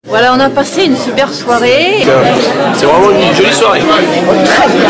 Voilà, on a passé une super soirée. C'est vraiment une jolie soirée. Très bien.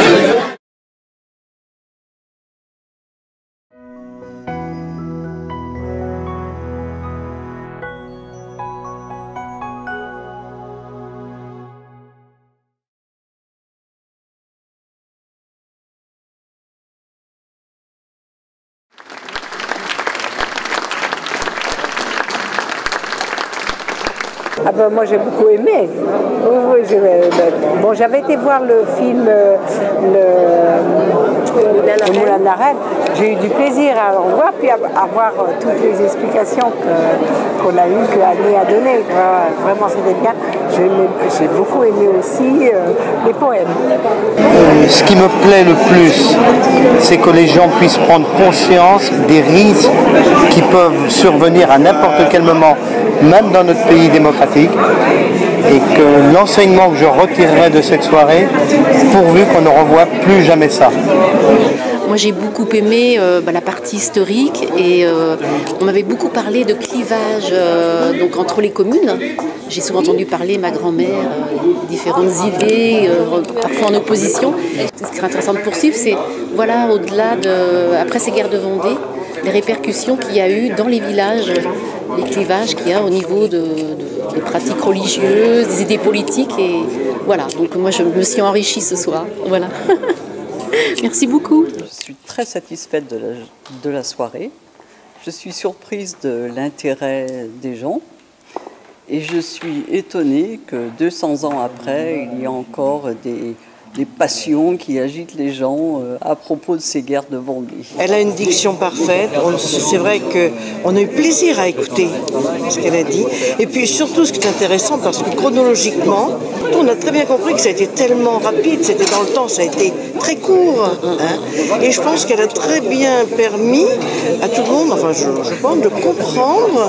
Ah ben, moi j'ai beaucoup aimé. Bon, j'avais été voir le film Le Moulin de la Reine. J'ai eu du plaisir à le revoir, puis à voir toutes les explications qu'on a eues, que Annie a données. Vraiment c'était bien. J'ai beaucoup aimé aussi les poèmes. Ce qui me plaît le plus, c'est que les gens puissent prendre conscience des risques qui peuvent survenir à n'importe quel moment, même dans notre pays démocratique, et que l'enseignement que je retirerai de cette soirée, pourvu qu'on ne revoie plus jamais ça. Moi j'ai beaucoup aimé la partie historique et on m'avait beaucoup parlé de clivage donc entre les communes. J'ai souvent entendu parler ma grand-mère, différentes idées, parfois en opposition. Ce qui serait intéressant de poursuivre, c'est voilà, au-delà de, après ces guerres de Vendée, les répercussions qu'il y a eu dans les villages, les clivages qu'il y a au niveau des pratiques religieuses, des idées politiques. Et voilà, donc moi je me suis enrichie ce soir. Voilà. Merci beaucoup. Je suis très satisfaite de la soirée. Je suis surprise de l'intérêt des gens. Et je suis étonnée que 200 ans après, il y a encore des passions qui agitent les gens à propos de ces guerres de Vendée. Elle a une diction parfaite. C'est vrai qu'on a eu plaisir à écouter ce qu'elle a dit. Et puis surtout, ce qui est intéressant, parce que chronologiquement, on a très bien compris que ça a été tellement rapide, c'était dans le temps, ça a été très court. Hein. Et je pense qu'elle a très bien permis à tout le monde, enfin je pense, de comprendre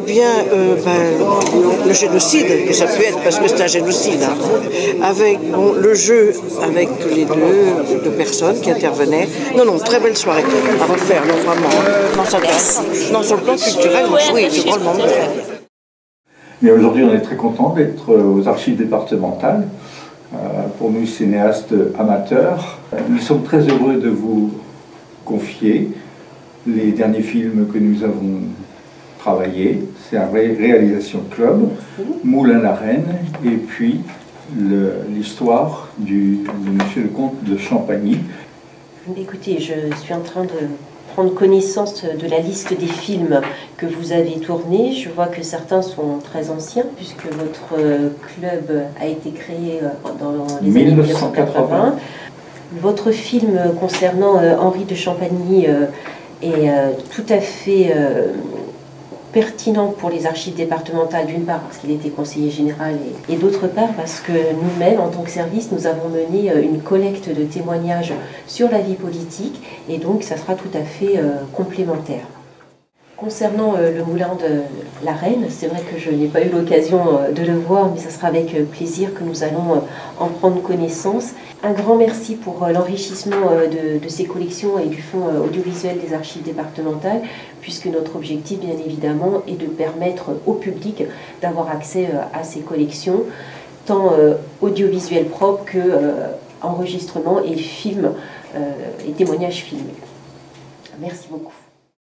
le génocide que ça peut être, parce que c'est un génocide. Hein. Avec le jeu avec les deux personnes qui intervenaient. Non, très belle soirée à refaire, non, vraiment. Non, sur le plan culturel, oui, c'est drôlement bien. Mais aujourd'hui, on est très content d'être aux archives départementales. Pour nous, cinéastes amateurs, nous sommes très heureux de vous confier les derniers films que nous avons travaillés. C'est un réalisation club, Moulin la Reine, et puis l'histoire de Monsieur le Comte de Champagny. Écoutez, je suis en train de prendre connaissance de la liste des films que vous avez tournés. Je vois que certains sont très anciens, puisque votre club a été créé dans les années 1980. Votre film concernant Henri de Champagny est tout à fait pertinent pour les archives départementales, d'une part parce qu'il était conseiller général et d'autre part parce que nous-mêmes, en tant que service, nous avons mené une collecte de témoignages sur la vie politique et donc ça sera tout à fait complémentaire. Concernant le Moulin de la Reine, c'est vrai que je n'ai pas eu l'occasion de le voir, mais ça sera avec plaisir que nous allons en prendre connaissance. Un grand merci pour l'enrichissement de ces collections et du fonds audiovisuel des archives départementales, puisque notre objectif, bien évidemment, est de permettre au public d'avoir accès à ces collections, tant audiovisuels propres que enregistrements et films et témoignages filmés. Merci beaucoup.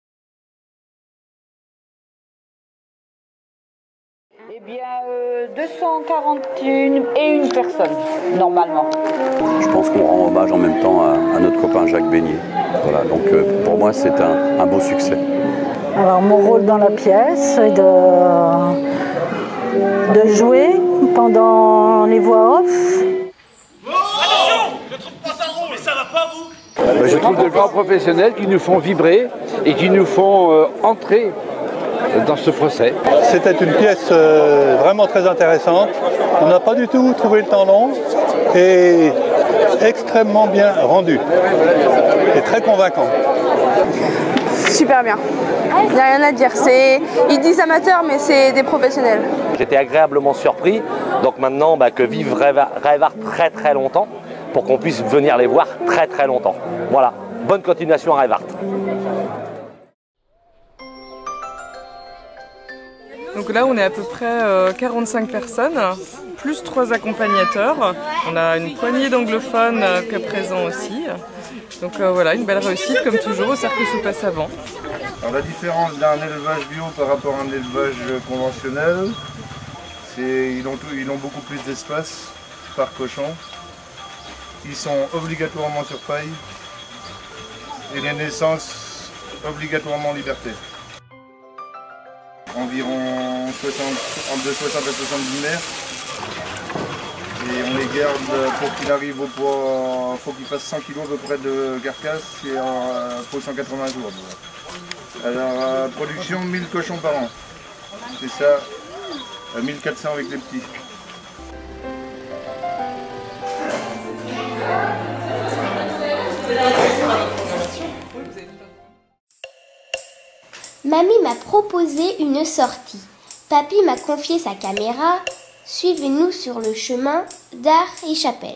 Eh bien, 241 personnes, normalement. Je pense qu'on rend hommage en même temps à notre copain Jacques Beignet. Voilà, donc pour moi, c'est un beau succès. Alors, mon rôle dans la pièce, c'est de jouer pendant les voix off. Attention, je trouve pas ça drôle, mais ça va pas, vous? Je trouve de grands professionnels qui nous font vibrer et qui nous font entrer dans ce procès. C'était une pièce vraiment très intéressante. On n'a pas du tout trouvé le temps long et extrêmement bien rendu et très convaincant. Super bien. Il n'y a rien à dire. Ils disent amateurs, mais c'est des professionnels. J'étais agréablement surpris. Donc maintenant, que vive Rêvart très très longtemps pour qu'on puisse venir les voir très très longtemps. Voilà. Bonne continuation à Rêvart. Donc là, on est à peu près 45 personnes, plus 3 accompagnateurs. On a une poignée d'anglophones que présents aussi. Donc voilà, une belle réussite, comme toujours, au Cercle Soupa Savant. Alors la différence d'un élevage bio par rapport à un élevage conventionnel, c'est qu'ils ont beaucoup plus d'espace par cochon. Ils sont obligatoirement sur paille et les naissances obligatoirement en liberté. Environ entre 60 et 70 mères. Et on les garde pour qu'il arrive au poids, il faut qu'il fasse 100 kg à peu près de carcasse et pour 180 jours. Alors production 1000 cochons par an. C'est ça, 1400 avec les petits. Mamie m'a proposé une sortie. Papy m'a confié sa caméra. Suivez-nous sur le chemin d'Art et Chapelle.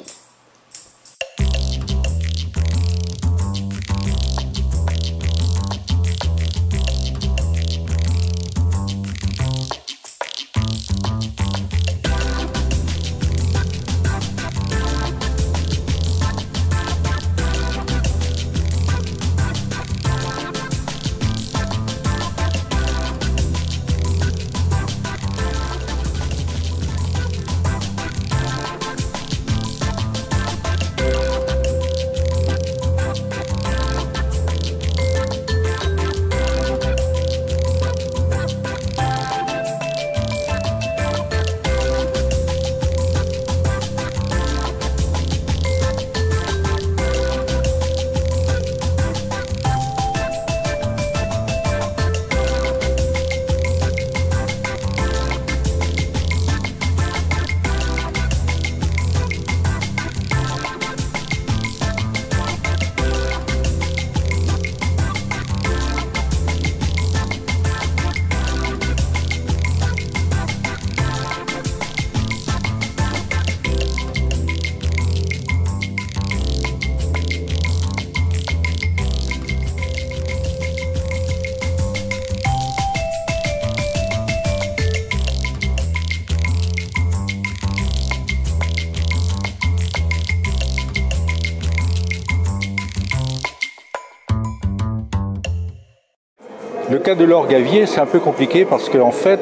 Le cas de l'orgue à Vier, c'est un peu compliqué parce qu'en fait,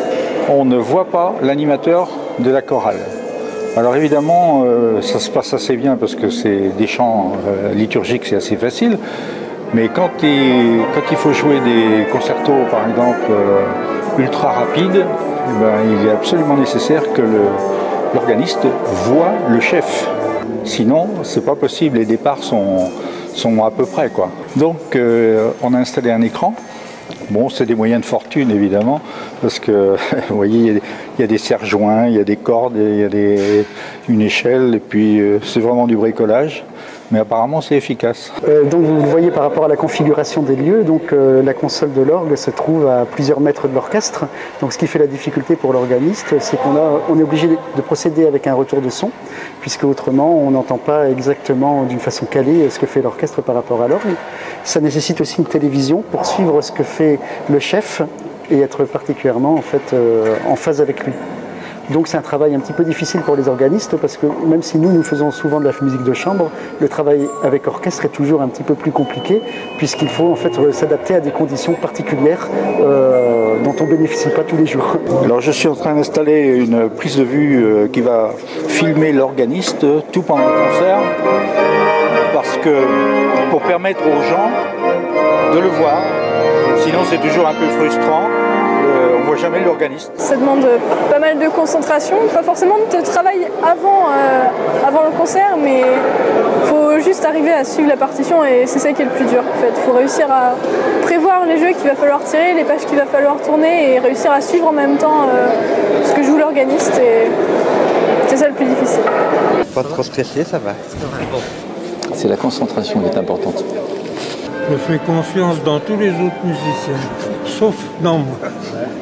on ne voit pas l'animateur de la chorale. Alors évidemment, ça se passe assez bien parce que c'est des chants liturgiques, c'est assez facile. Mais quand il faut jouer des concertos, par exemple, ultra rapides, eh ben, il est absolument nécessaire que l'organiste voit le chef. Sinon, c'est pas possible, les départs sont à peu près, quoi. Donc, on a installé un écran. Bon, c'est des moyens de fortune, évidemment, parce que, vous voyez, il y a des serre-joints, il y a des cordes, il y a une échelle, et puis c'est vraiment du bricolage. Mais apparemment c'est efficace. Donc vous le voyez par rapport à la configuration des lieux, donc la console de l'orgue se trouve à plusieurs mètres de l'orchestre. Donc ce qui fait la difficulté pour l'organiste, c'est qu'on est obligé de procéder avec un retour de son, puisque autrement on n'entend pas exactement d'une façon calée ce que fait l'orchestre par rapport à l'orgue. Ça nécessite aussi une télévision pour suivre ce que fait le chef et être particulièrement en fait en phase avec lui. Donc c'est un travail un petit peu difficile pour les organistes parce que même si nous faisons souvent de la musique de chambre, le travail avec orchestre est toujours un petit peu plus compliqué puisqu'il faut en fait s'adapter à des conditions particulières dont on ne bénéficie pas tous les jours. Alors je suis en train d'installer une prise de vue qui va filmer l'organiste tout pendant le concert parce que pour permettre aux gens de le voir, sinon c'est toujours un peu frustrant. On ne voit jamais l'organiste. Ça demande pas mal de concentration, pas forcément de travail avant le concert, mais il faut juste arriver à suivre la partition et c'est ça qui est le plus dur en fait. Il faut réussir à prévoir les jeux qu'il va falloir tirer, les pages qu'il va falloir tourner et réussir à suivre en même temps ce que joue l'organiste et c'est ça le plus difficile. Pas trop stressé, ça va. C'est la concentration qui est importante. Je fais confiance dans tous les autres musiciens, sauf dans moi.